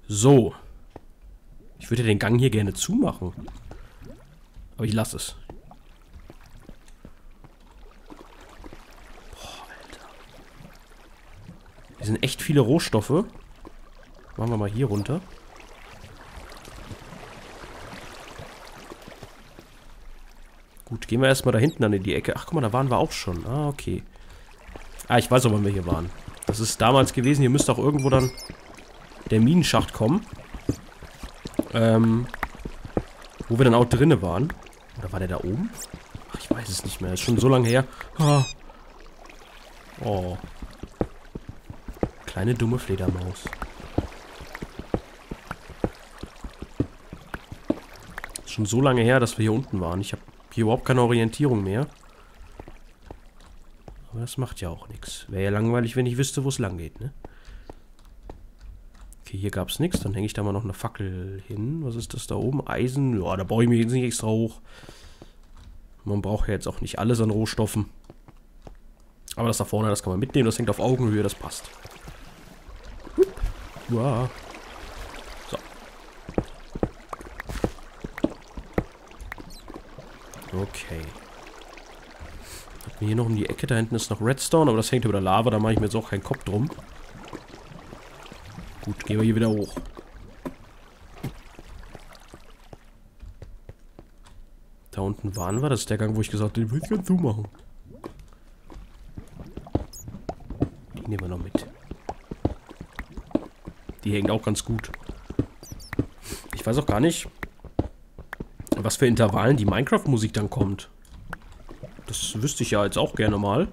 So. Ich würde den Gang hier gerne zumachen. Aber ich lasse es. Boah, Alter. Hier sind echt viele Rohstoffe. Machen wir mal hier runter. Gut, gehen wir erstmal da hinten dann in die Ecke. Ach, guck mal, da waren wir auch schon. Ah, okay. Ah, ich weiß auch, wann wir hier waren. Das ist damals gewesen. Hier müsste auch irgendwo dann der Minenschacht kommen. Wo wir dann auch drinne waren. Oder war der da oben? Ach, ich weiß es nicht mehr. Ist schon so lange her. Ah. Oh. Kleine dumme Fledermaus. Ist schon so lange her, dass wir hier unten waren. Ich habe hier überhaupt keine Orientierung mehr. Aber das macht ja auch nichts. Wäre ja langweilig, wenn ich wüsste, wo es lang geht, ne? Okay, hier gab es nichts. Dann hänge ich da mal noch eine Fackel hin. Was ist das da oben? Eisen. Ja, da brauche ich mich jetzt nicht extra hoch. Man braucht ja jetzt auch nicht alles an Rohstoffen. Aber das da vorne, das kann man mitnehmen. Das hängt auf Augenhöhe, das passt. Wow. So. Okay. Hatten wir hier noch um die Ecke. Da hinten ist noch Redstone, aber das hängt über der Lava. Da mache ich mir jetzt auch keinen Kopf drum. Gut, gehen wir hier wieder hoch. Da unten waren wir. Das ist der Gang, wo ich gesagt habe, den will ich gerne zumachen. Die nehmen wir noch mit. Die hängt auch ganz gut. Ich weiß auch gar nicht, was für Intervallen die Minecraft-Musik dann kommt. Das wüsste ich ja jetzt auch gerne mal.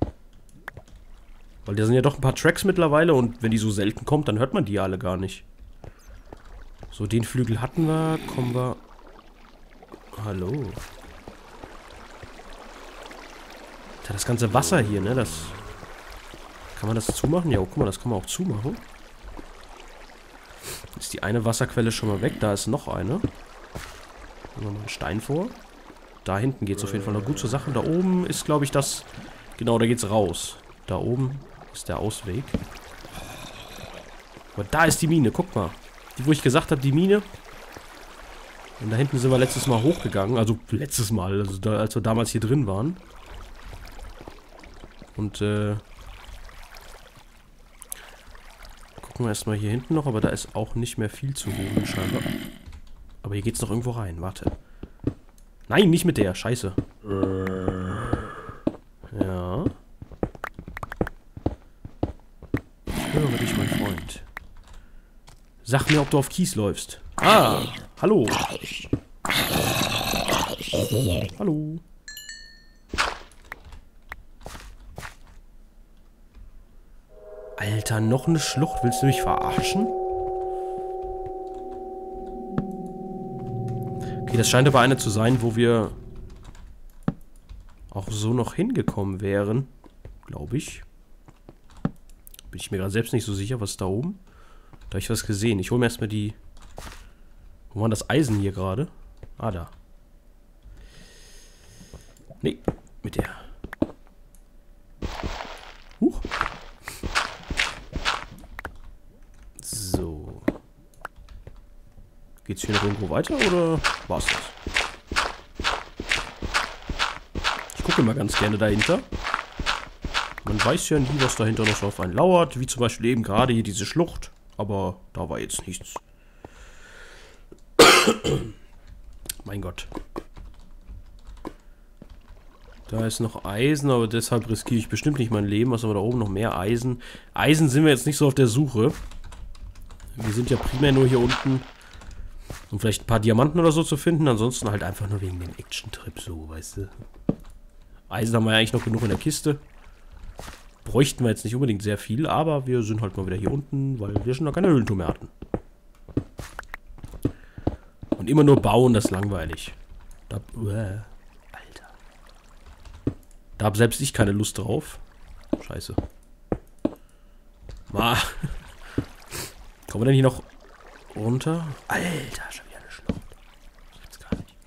Weil da sind ja doch ein paar Tracks mittlerweile und wenn die so selten kommt, dann hört man die ja alle gar nicht. So, den Flügel hatten wir. Kommen wir... Hallo. Da das ganze Wasser hier, ne? Das... Kann man das zumachen? Ja, guck mal, das kann man auch zumachen. Ist die eine Wasserquelle schon mal weg? Da ist noch eine. Nehmen wir mal einen Stein vor. Da hinten geht es auf jeden Fall noch gut zur Sache. Und da oben ist, glaube ich, das... Genau, da geht's raus. Da oben ist der Ausweg. Aber da ist die Mine, guck mal. Die, wo ich gesagt habe, die Mine. Und da hinten sind wir letztes Mal hochgegangen. Also letztes Mal, also da, als wir damals hier drin waren. Und gucken wir erstmal hier hinten noch, aber da ist auch nicht mehr viel zu holen scheinbar. Aber hier geht's noch irgendwo rein, warte. Nein, nicht mit der, scheiße. Ja. Ich höre dich, mein Freund. Sag mir, ob du auf Kies läufst. Ah, hallo. Hallo. Alter, noch eine Schlucht. Willst du mich verarschen? Okay, das scheint aber eine zu sein, wo wir auch so noch hingekommen wären. Glaube ich. Bin ich mir gerade selbst nicht so sicher, was ist da oben? Da habe ich was gesehen. Ich hole mir erstmal die... Wo war das Eisen hier gerade? Ah, da. Nee, mit der. Huch. So. Geht's hier noch irgendwo weiter oder war's das? Ich gucke mal ganz gerne dahinter. Man weiß ja nie, was dahinter noch so auf einen lauert. Wie zum Beispiel eben gerade hier diese Schlucht. Aber da war jetzt nichts. Mein Gott. Da ist noch Eisen, aber deshalb riskiere ich bestimmt nicht mein Leben. Was haben wir da oben? Noch mehr Eisen. Eisen sind wir jetzt nicht so auf der Suche. Wir sind ja primär nur hier unten, um vielleicht ein paar Diamanten oder so zu finden. Ansonsten halt einfach nur wegen dem Action-Trip so, weißt du. Eisen haben wir ja eigentlich noch genug in der Kiste. Bräuchten wir jetzt nicht unbedingt sehr viel, aber wir sind halt mal wieder hier unten, weil wir schon noch keine Höhlentour mehr hatten. Und immer nur bauen, das ist langweilig. Alter. Da hab selbst ich keine Lust drauf. Scheiße. Kommen wir denn hier noch runter? Alter, schon wieder eine Schlucht. Das gibt's gar nicht.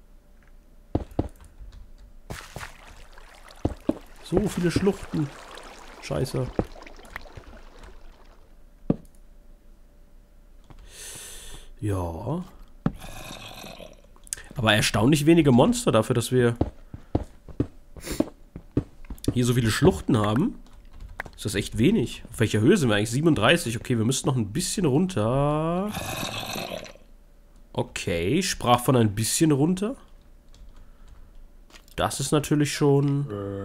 So viele Schluchten. Scheiße. Ja. Aber erstaunlich wenige Monster dafür, dass wir hier so viele Schluchten haben. Ist das echt wenig. Auf welcher Höhe sind wir eigentlich? 37. Okay, wir müssten noch ein bisschen runter. Okay, sprach von ein bisschen runter. Das ist natürlich schon...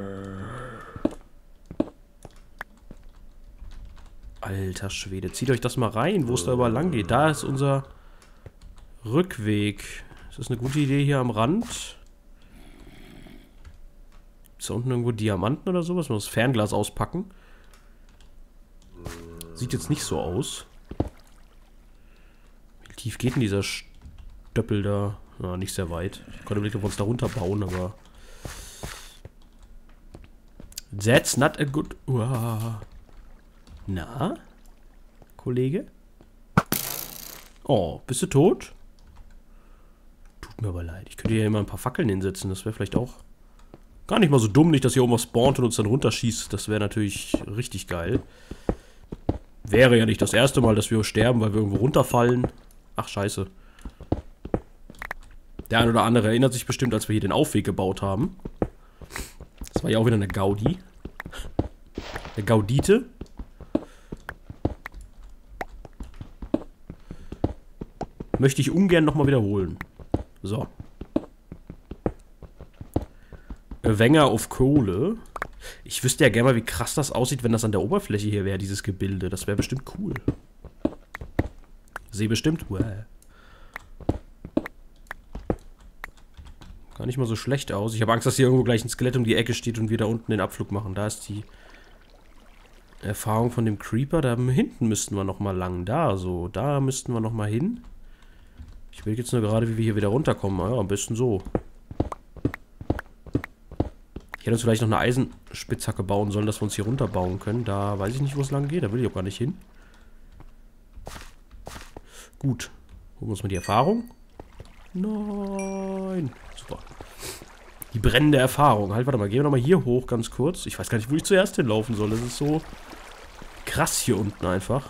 Alter Schwede, zieht euch das mal rein, wo es da überall lang geht. Da ist unser Rückweg. Ist das eine gute Idee hier am Rand? Ist da unten irgendwo Diamanten oder sowas? Mal das Fernglas auspacken. Sieht jetzt nicht so aus. Wie tief geht denn dieser Stöppel da? Na, nicht sehr weit. Ich konnte überlegen, ob wir uns da runterbauen, aber... That's not a good... Uah. Na? Kollege? Oh, bist du tot? Tut mir aber leid. Ich könnte hier immer ein paar Fackeln hinsetzen. Das wäre vielleicht auch gar nicht mal so dumm. Nicht, dass hier oben was spawnt und uns dann runterschießt. Das wäre natürlich richtig geil. Wäre ja nicht das erste Mal, dass wir sterben, weil wir irgendwo runterfallen. Ach, scheiße. Der ein oder andere erinnert sich bestimmt, als wir hier den Aufweg gebaut haben. Das war ja auch wieder eine Gaudi. Eine Gaudite. Möchte ich ungern nochmal wiederholen. So. Wenger auf Kohle. Ich wüsste ja gerne mal, wie krass das aussieht, wenn das an der Oberfläche hier wäre, dieses Gebilde. Das wäre bestimmt cool. Sehe bestimmt. Gar nicht mal so schlecht aus. Ich habe Angst, dass hier irgendwo gleich ein Skelett um die Ecke steht und wir da unten den Abflug machen. Da ist die Erfahrung von dem Creeper. Da hinten müssten wir nochmal lang. Da so. Da müssten wir nochmal hin. Ich will jetzt nur gerade, wie wir hier wieder runterkommen. Ja, am besten so. Ich hätte uns vielleicht noch eine Eisenspitzhacke bauen sollen, dass wir uns hier runterbauen können. Da weiß ich nicht, wo es lang geht. Da will ich auch gar nicht hin. Gut. Holen wir uns mal die Erfahrung. Nein. Super. Die brennende Erfahrung. Halt, warte mal. Gehen wir nochmal hier hoch, ganz kurz. Ich weiß gar nicht, wo ich zuerst hinlaufen soll. Das ist so krass hier unten einfach.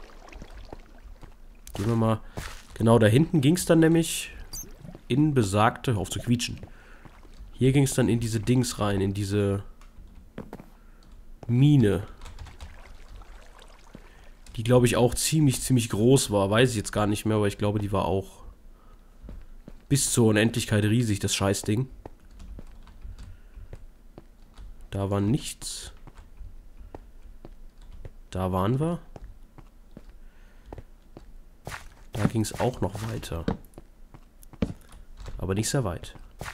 Gehen wir mal... Genau, da hinten ging es dann nämlich in besagte... Hör auf zu quietschen. Hier ging es dann in diese Dings rein, in diese Mine. Die, glaube ich, auch ziemlich groß war. Weiß ich jetzt gar nicht mehr, aber ich glaube, die war auch bis zur Unendlichkeit riesig, das Scheißding. Da war nichts. Da waren wir. Da ging es auch noch weiter. Aber nicht sehr weit.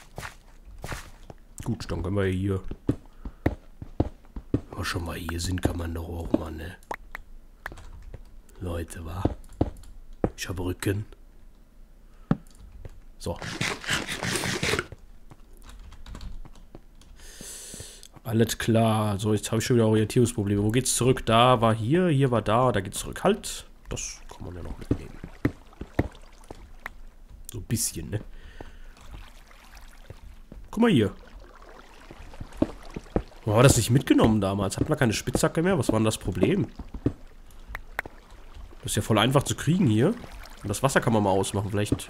Gut, dann können wir hier... Wenn wir schon mal hier sind, kann man doch auch mal, ne? Leute, wa? Ich habe Rücken. So. Alles klar. So, jetzt habe ich schon wieder Orientierungsprobleme. Wo geht's zurück? Da war hier war da geht's zurück. Halt. Das kann man ja noch mitnehmen. So ein bisschen, ne? Guck mal hier. Warum haben wir das nicht mitgenommen damals? Hatten wir keine Spitzhacke mehr? Was war denn das Problem? Das ist ja voll einfach zu kriegen hier. Und das Wasser kann man mal ausmachen. Vielleicht ist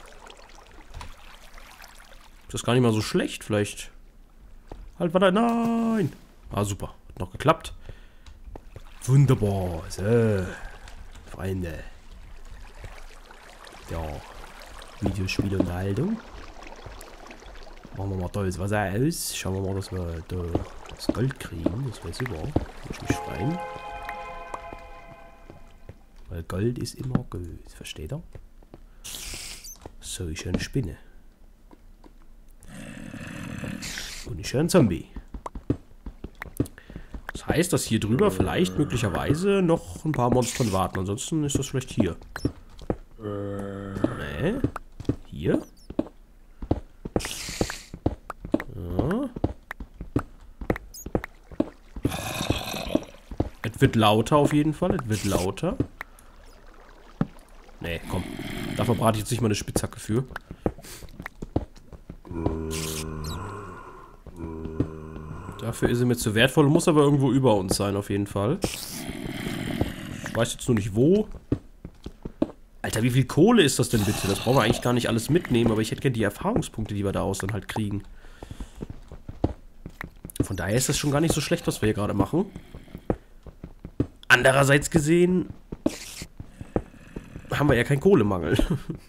das gar nicht mal so schlecht. Vielleicht... Halt, warte, nein! Ah, super. Hat noch geklappt. Wunderbar. So. Freunde. Ja. Videospielunterhaltung. Machen wir mal tolles Wasser aus. Schauen wir mal, dass wir da das Gold kriegen. Das wäre super. Würde ich mich freuen. Weil Gold ist immer Gold. Versteht ihr? So, ich höre eine Spinne. Und ich höre einen Zombie. Das heißt, dass hier drüber vielleicht möglicherweise noch ein paar Monstern warten. Ansonsten ist das vielleicht hier. Nee. Hier? Ja. Es wird lauter auf jeden Fall. Es wird lauter. Nee, komm. Da verbrate ich jetzt nicht mal eine Spitzhacke für. Dafür ist sie mir zu wertvoll. Muss aber irgendwo über uns sein, auf jeden Fall. Ich weiß jetzt nur nicht wo. Alter, Alter, wie viel Kohle ist das denn bitte? Das brauchen wir eigentlich gar nicht alles mitnehmen, aber ich hätte gerne die Erfahrungspunkte, die wir daraus dann halt kriegen. Von daher ist das schon gar nicht so schlecht, was wir hier gerade machen. Andererseits gesehen haben wir ja keinen Kohlemangel.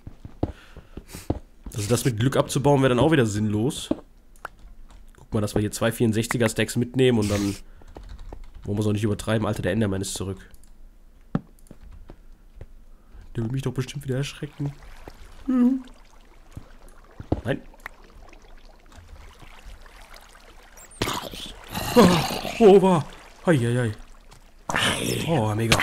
Also das mit Glück abzubauen wäre dann auch wieder sinnlos. Guck mal, dass wir hier 2 64er Stacks mitnehmen und dann wollen wir es auch nicht übertreiben. Alter, der Enderman ist zurück. Der will mich doch bestimmt wieder erschrecken. Nein. Oh, war. Heieiei. Oh, mega.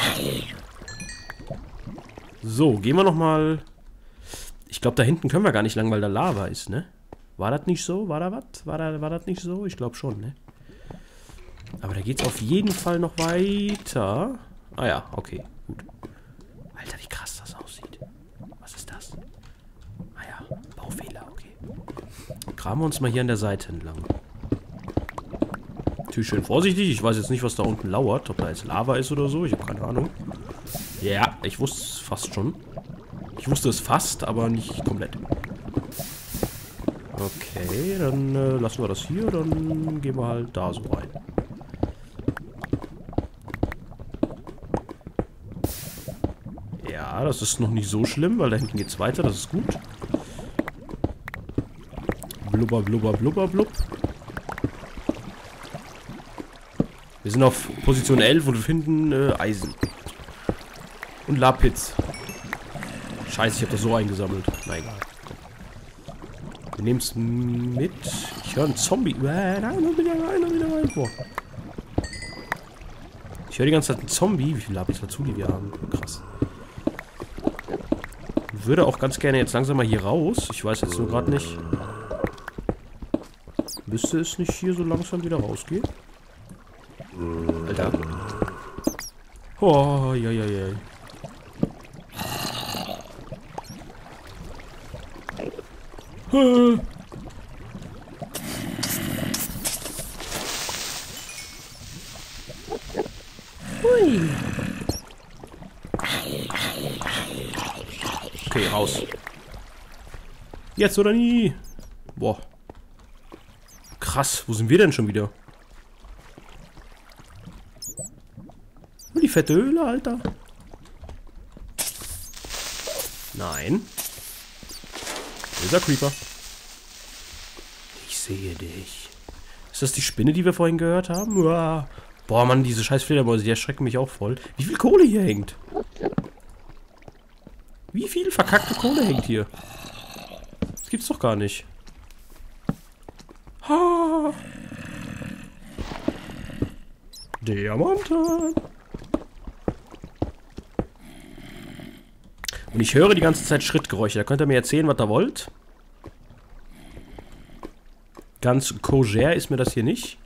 So, gehen wir nochmal. Ich glaube, da hinten können wir gar nicht lang, weil da Lava ist, ne? War das nicht so? War da was? War das nicht so? Ich glaube schon, ne? Aber da geht es auf jeden Fall noch weiter. Ah ja, okay, gut. Alter, wie krass das aussieht. Was ist das? Ah ja, Baufehler, okay. Graben wir uns mal hier an der Seite entlang. Natürlich schön vorsichtig. Ich weiß jetzt nicht, was da unten lauert. Ob da jetzt Lava ist oder so. Ich habe keine Ahnung. Ja, ich wusste es fast schon. Ich wusste es fast, aber nicht komplett. Okay, dann lassen wir das hier. Dann gehen wir halt da so rein. Ja, das ist noch nicht so schlimm, weil da hinten geht es weiter. Das ist gut. Blubber, blubber, blubber, blub. Wir sind auf Position 11 und wir finden Eisen. Und Lapis. Scheiße, ich habe das so eingesammelt. Na egal. Wir nehmen es mit. Ich höre einen Zombie. Nein, wieder rein. Boah. Ich höre die ganze Zeit einen Zombie. Wie viel Lapis dazu, die wir haben? Krass. Ich würde auch ganz gerne jetzt langsam mal hier raus. Ich weiß jetzt nur gerade nicht. Müsste es nicht hier so langsam wieder rausgehen? Alter. Oh, ja. Hui. Okay, raus. Jetzt oder nie? Boah. Krass, wo sind wir denn schon wieder? Die fette Höhle, Alter. Nein. Dieser Creeper. Ich sehe dich. Ist das die Spinne, die wir vorhin gehört haben? Uah. Boah, Mann, diese scheiß Fledermäuse, die erschrecken mich auch voll. Wie viel Kohle hier hängt? Wie viel verkackte Kohle hängt hier? Das gibt's doch gar nicht. Ha! Diamanten. Und ich höre die ganze Zeit Schrittgeräusche. Da könnt ihr mir erzählen, was ihr wollt. Ganz koscher ist mir das hier nicht.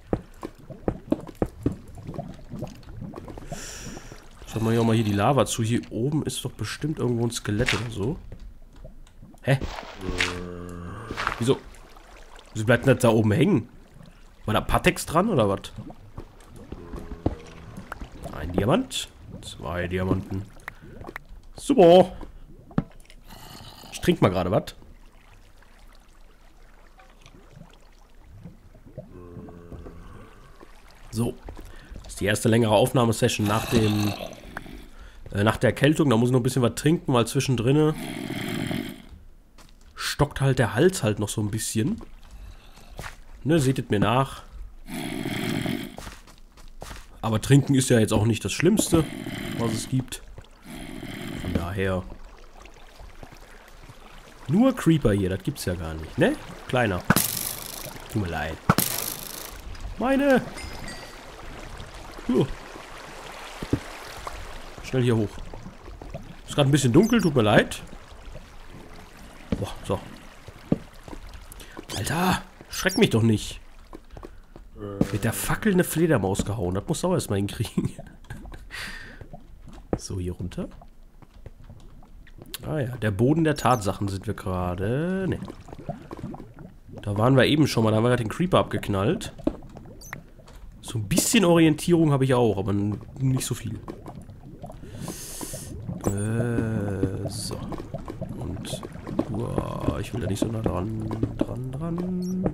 Schauen wir hier auch mal hier die Lava zu. Hier oben ist doch bestimmt irgendwo ein Skelett oder so. Hä? Wieso? Wieso bleibt denn das da oben hängen? War da Patex dran oder was? Ein Diamant. 2 Diamanten. Super. Ich trinke mal gerade was. So. Das ist die erste längere Aufnahmesession nach dem nach der Erkältung. Da muss ich noch ein bisschen was trinken, weil zwischendrin stockt halt der Hals halt noch so ein bisschen. Ne, seht es mir nach. Aber trinken ist ja jetzt auch nicht das Schlimmste, was es gibt. Von daher. Nur Creeper hier, das gibt's ja gar nicht, ne? Kleiner. Tut mir leid. Meine! Schnell hier hoch. Ist gerade ein bisschen dunkel, tut mir leid. Boah, so. Alter, schreck mich doch nicht. Mit der Fackel eine Fledermaus gehauen. Das muss auch erstmal hinkriegen. So, hier runter. Ah ja, der Boden der Tatsachen sind wir gerade. Ne. Da waren wir eben schon mal. Da haben wir gerade den Creeper abgeknallt. So ein bisschen Orientierung habe ich auch, aber nicht so viel. So. Und... Uah, ich will da nicht so nah dran.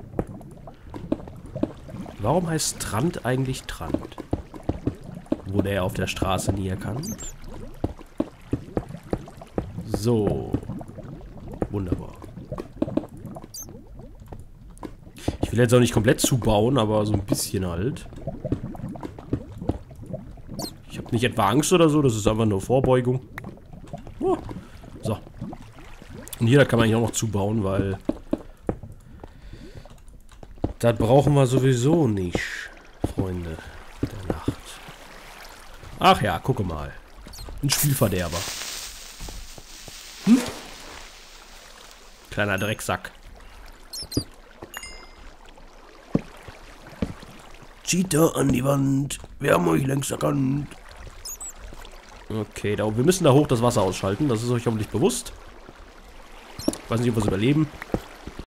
Warum heißt Strand eigentlich Strand? Wurde er auf der Straße nie erkannt? So. Wunderbar. Ich will jetzt auch nicht komplett zubauen, aber so ein bisschen halt. Ich habe nicht etwa Angst oder so, das ist einfach nur Vorbeugung. Oh. So. Und hier, da kann man eigentlich auch noch zubauen, weil... Das brauchen wir sowieso nicht, Freunde der Nacht. Ach ja, gucke mal. Ein Spielverderber. Hm? Kleiner Drecksack. Cheater an die Wand. Wir haben euch längst erkannt. Okay, wir müssen da hoch das Wasser ausschalten. Das ist euch hoffentlich bewusst. Ich weiß nicht, ob wir es überleben.